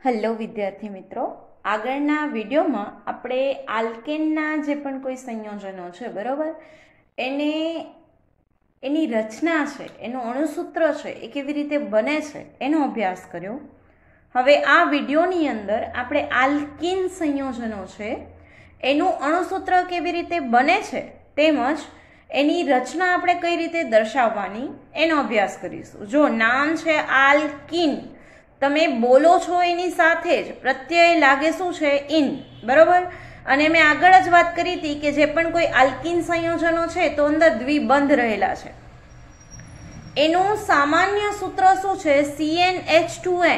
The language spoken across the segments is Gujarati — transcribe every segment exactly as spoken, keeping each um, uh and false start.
હેલો વિદ્યાર્થી મિત્રો, આગળના વિડીયોમાં આપણે આલ્કેનના જે પણ કોઈ સંયોજનો છે બરાબર, એને એની રચના છે, એનું અણુસૂત્ર છે, એ કેવી રીતે બને છે એનો અભ્યાસ કર્યો. હવે આ વિડીયોની અંદર આપણે આલ્કીન સંયોજનો છે એનું અણુસૂત્ર કેવી રીતે બને છે તેમજ એની રચના આપણે કઈ રીતે દર્શાવવાની એનો અભ્યાસ કરીશું. જો નામ છે આલ્કીન, તમે બોલો છો એની સાથે જ પ્રત્યય લાગે શું છે? ઇન, બરોબર. અને મેં આગળ જ વાત કરી હતી કે જે પણ કોઈ આલ્કીન સંયોજનો છે તો અંદર દ્વિબંધ રહેલા છે. એનું સામાન્ય સૂત્ર શું છે? C n H two n.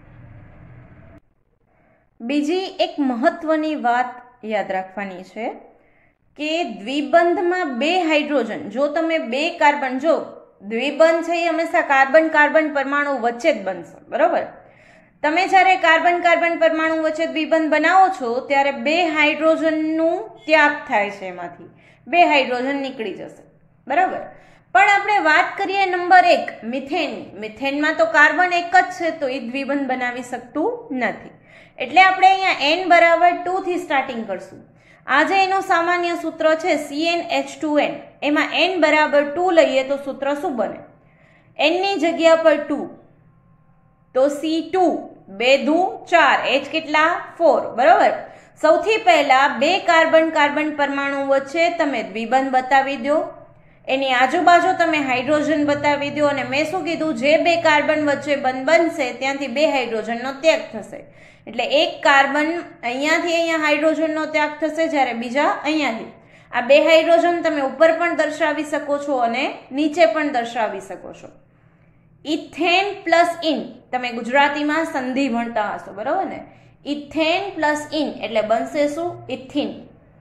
બીજી એક મહત્વની વાત યાદ રાખવાની છે કે દ્વિબંધમાં બે હાઇડ્રોજન, જો તમે બે કાર્બન, જો દ્વિબંધ છે એ હંમેશા કાર્બન કાર્બન પરમાણુ વચ્ચે જ બનશે, બરોબર. તમે જ્યારે કાર્બન કાર્બન પરમાણુ વચ્ચે દ્વિબંધ બનાવો છો ત્યારે બે હાઇડ્રોજનનું ત્યાગ થાય છે, એમાંથી બે હાઇડ્રોજન નીકળી જશે, બરાબર. પણ આપણે વાત કરીએ નંબર એક મિથેન. મિથેનમાં તો કાર્બન એક જ છે તો એ દ્વિબંધ બનાવી શકતું નથી, એટલે આપણે અહીંયા એન બરાબર ટુ થી સ્ટાર્ટિંગ કરશું. આજે એનું સામાન્ય સૂત્ર છે C n H two n. એમાં એન બરાબર ટુ લઈએ તો સૂત્ર શું બને? એન ની જગ્યા પર ટુ તો સી ટુ, બે દુ ચાર, એચ કેટલા? ફોર, બરોબર. સૌથી પહેલા બે કાર્બન કાર્બન પરમાણુ વચ્ચે તમે દ્વિબંધ બતાવી દો, એની આજુબાજુ તમે હાઇડ્રોજન બતાવી દો, અને મેં શું કીધું? જે બે કાર્બન વચ્ચે બંધ બનશે ત્યાંથી બે હાઇડ્રોજનનો ત્યાગ થશે. એટલે એક કાર્બન અહીંયાથી અહીંયા હાઇડ્રોજનનો ત્યાગ થશે, જ્યારે બીજા અહીંયાથી. આ બે હાઇડ્રોજન તમે ઉપર પણ દર્શાવી શકો છો અને નીચે પણ દર્શાવી શકો છો. ઇથેન પ્લસ ઇન, તમે ગુજરાતીમાં સંધિ ભણતા હશો, બરોબર ને? ઇથેન પ્લસ ઇન એટલે બનશે શું? ઇથિન.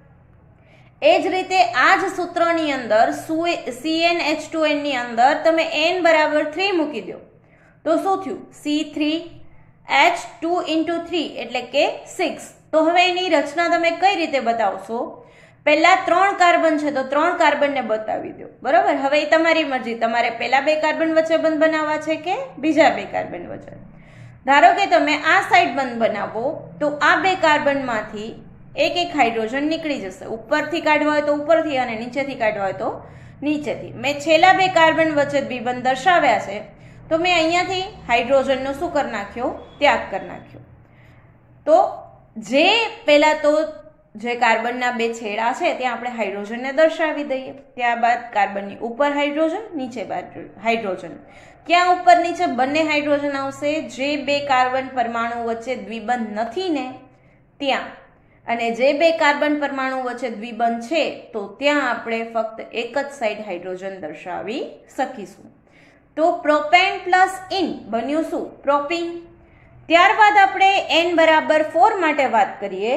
એ જ રીતે આ જ સૂત્રની અંદર C n H two n ની અંદર તમે એન બરાબર થ્રી મૂકી દો તો શું થયું? C three H two into three એટલે કે સિક્સ. તો હવે એની રચના તમે કઈ રીતે બતાવશો? પહેલા ત્રણ કાર્બન છે તો ત્રણ કાર્બનને બતાવી દો, બરોબર. હવે એ તમારી મરજી, તમારે પહેલા બે કાર્બન વચ્ચે બંધ બનાવવા છે કે બીજા બે કાર્બન વચ્ચે. ધારો કે તમે આ સાઈડ બંધ બનાવો તો આ બે કાર્બનમાંથી એક એક હાઇડ્રોજન નીકળી જશે. ઉપરથી કાઢવા હોય તો ઉપરથી અને નીચેથી કાઢવા હોય તો નીચેથી. મેં છેલ્લા બે કાર્બન વચ્ચે દ્વિબંધ દર્શાવ્યા છે તો મેં અહીંયાથી હાઇડ્રોજનનો શું કરી નાખ્યો? ત્યાગ કરી નાખ્યો. તો જે પહેલા તો જે કાર્બનના બે છેડા છે ત્યાં આપણે હાઇડ્રોજનને દર્શાવી દઈએ. ત્યારબાદ કાર્બનની ઉપર હાઇડ્રોજન, નીચે હાઇડ્રોજન. ક્યાં ઉપર નીચે બંને હાઇડ્રોજન આવશે? જે બે કાર્બન પરમાણુ વચ્ચે દ્વિબંધ નથી ને ત્યાં. અને જે બે કાર્બન પરમાણુ વચ્ચે દ્વિબંધ છે તો ત્યાં આપણે ફક્ત એક જ સાઈડ હાઇડ્રોજન દર્શાવી શકીશું. તો પ્રોપેન પ્લસ ઇન બન્યું શું? પ્રોપીન. ત્યારબાદ આપણે એન બરાબર ફોર માટે વાત કરીએ.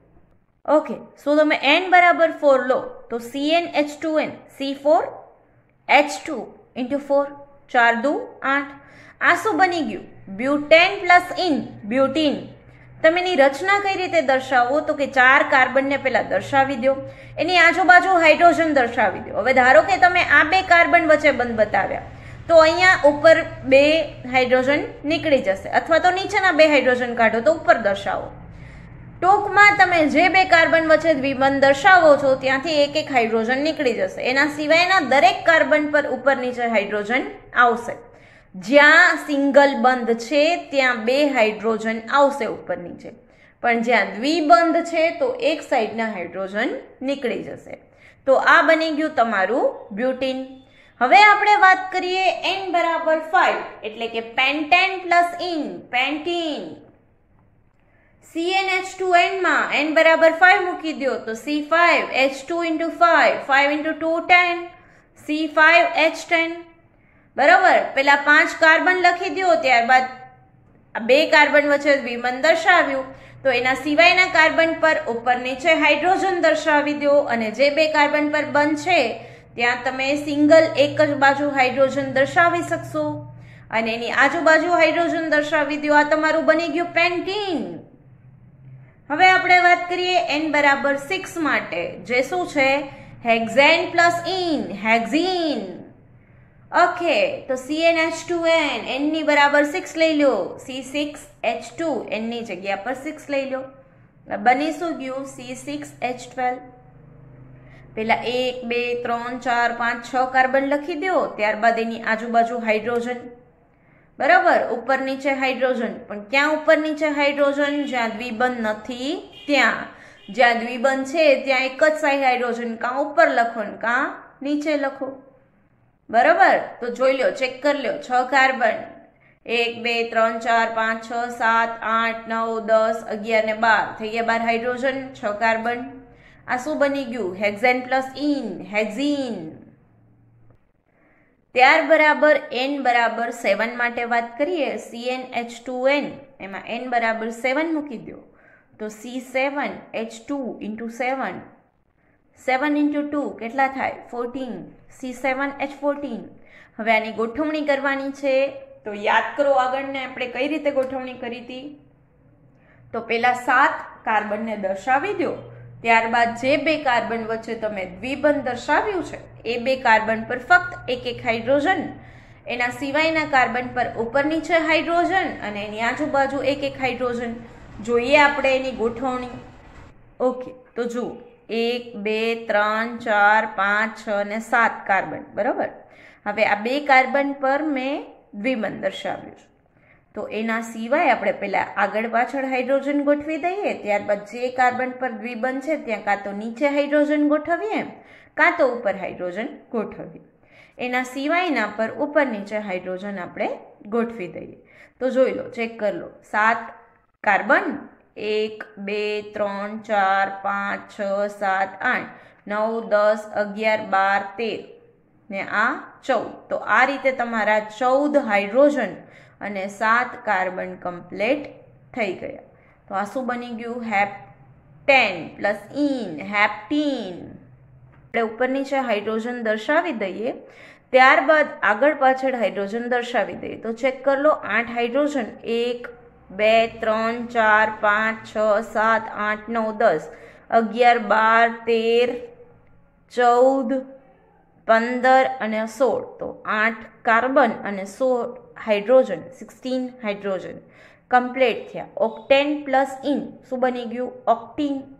ઓકે, સો તમે એન બરાબર ફોર લો તો C n H two n, C four H two into four, ચાર દુ આઠ. આ શું બની ગયું? Butane plus ene, butene. તમે એની રચના કઈ રીતે દર્શાવો? તો કે ચાર કાર્બનને પહેલા દર્શાવી દો, એની આજુબાજુ હાઇડ્રોજન દર્શાવી દો. હવે ધારો કે તમે આ બે કાર્બન વચ્ચે બંધ બતાવ્યા તો અહીંયા ઉપર બે હાઇડ્રોજન નીકળી જશે, અથવા તો નીચેના બે હાઇડ્રોજન કાઢો તો ઉપર દર્શાવો. ટૂંકમાં તમે જે બે કાર્બન વચ્ચે દ્વિબંધ દર્શાવો છો ત્યાંથી એક એક હાઇડ્રોજન નીકળી જશે. એના સિવાયના દરેક કાર્બન પર ઉપર નીચે હાઇડ્રોજન આવશે. જ્યાં સિંગલ બંધ છે ત્યાં બે હાઇડ્રોજન આવશે ઉપર નીચે, પણ જ્યાં દ્વિબંધ છે તો એક સાઈડના હાઇડ્રોજન નીકળી જશે. તો આ બની ગયું તમારું બ્યુટીન. હવે આપણે વાત કરીએ એન બરાબર ફાઈવ એટલે કે pentane plus ene, pentene. C n H two n માં એન બરાબર ફાઈવ મૂકી દો તો C five H two into five, five into two ten, C five H ten. બરાબર. પેલા પાંચ કાર્બન લખી દો, ત્યારબાદ બે કાર્બન વચ્ચે દ્વિબંધ દર્શાવ્યું તો એના સિવાયના કાર્બન પર ઉપર નીચે હાઇડ્રોજન દર્શાવી દો, અને જે બે કાર્બન પર બંધ છે ત્યાં તમે સિંગલ એક જ બાજુ હાઇડ્રોજન દર્શાવી શકશો, અને એની આજુબાજુ હાઇડ્રોજન દર્શાવી દો. આ તમારું બની ગયું પેન્ટીન. હવે આપણે વાત કરીએ એન બરાબર સિક્સ માટે, જે શું છે? Hexane plus ene, hexene. Okay, તો C n H two n n ની બરાબર સિક્સ લઈ લો, C six H two n ની જગ્યા પર સિક્સ લઈ લો, બની શું ગયું સી સિક્સ એચ ટ્વેલ્વ. પેલા એક બે ત્રણ ચાર પાંચ છ કાર્બન લખી દો, ત્યારબાદ એની આજુબાજુ હાઇડ્રોજન, બરાબર, ઉપર નીચે હાઇડ્રોજન. પણ ક્યાં ઉપર નીચે હાઇડ્રોજન? જ્યાં દ્વિબંધ નથી ત્યાં. જ્યાં દ્વિબંધ છે ત્યાં એક જ સાઈડ હાઇડ્રોજન, કાં ઉપર લખો ને કાં નીચે લખો, બરાબર. તો જોઈ લો, ચેક કરી લો, છ કાર્બન, એક બે ત્રણ ચાર પાંચ છ સાત આઠ નવ દસ અગિયાર ને બાર થઈ ગયા બાર હાઇડ્રોજન, છ કાર્બન. આ શું બની ગયું? Hexane plus ene, hexene. ત્યાર બરાબર એન બરાબર સેવન માટે વાત કરીએ, C n H two n, એમાં એન બરાબર સેવન મૂકી દો, તો C seven H two into seven, seven into two કેટલા થાય? Fourteen, C seven H fourteen. હવે આની ગોઠવણી કરવાની છે, તો યાદ કરો આગળને આપણે કઈ રીતે ગોઠવણી કરી હતી. તો પેલા સાત કાર્બનને દર્શાવી દો, ત્યારબાદ જે બે કાર્બન વચ્ચે તમે દ્વિબંધ દર્શાવ્યું છે એ બે કાર્બન પર ફક્ત એક એક હાઇડ્રોજન, એના સિવાયના કાર્બન પર ઉપર નીચે હાઇડ્રોજન અને એની આજુબાજુ એક એક હાઇડ્રોજન. જોઈએ આપણે એની ગોઠવણી. ઓકે, તો જુઓ, એક બે ત્રણ ચાર પાંચ છ અને સાત કાર્બન, બરાબર. હવે આ બે કાર્બન પર મેં દ્વિબંધ દર્શાવ્યું છે, તો એના સિવાય આપણે પહેલા આગળ પાછળ હાઇડ્રોજન ગોઠવી દઈએ, ત્યારબાદ જે કાર્બન પર દ્વિબંધ છે ત્યાં કાં તો નીચે હાઇડ્રોજન ગોઠવીએ કાં તો ઉપર હાઇડ્રોજન ગોઠવીએ. એના સિવાયના પર ઉપર નીચે હાઇડ્રોજન આપણે ગોઠવી દઈએ. તો જોઈ લો, ચેક કરી લો, સાત કાર્બન, એક બે ત્રણ ચાર પાંચ છ સાત આઠ નવ દસ અગિયાર બાર તેર ને આ ચૌદ. તો આ રીતે તમારા ચૌદ હાઇડ્રોજન અને સાત કાર્બન કમ્પ્લીટ થઈ ગયા. તો આ શું બની ગયું? Heptane plus ene, heptene. આપણે ઉપર નીચે હાઇડ્રોજન દર્શાવી દઈએ, ત્યારબાદ આગળ પાછળ હાઇડ્રોજન દર્શાવી દઈએ. તો ચેક કરી લો, આઠ હાઇડ્રોજન, એક બે ત્રણ ચાર પાંચ છ સાત આઠ નવ દસ અગિયાર બાર તેર ચૌદ પંદર અને સોળ. તો આઠ કાર્બન અને સોળ હાઇડ્રોજન, સિક્સટીન હાઇડ્રોજન કમ્પ્લીટ થયા. ઓક્ટેન પ્લસ ઇન શું બની ગયું? ઓક્ટીન.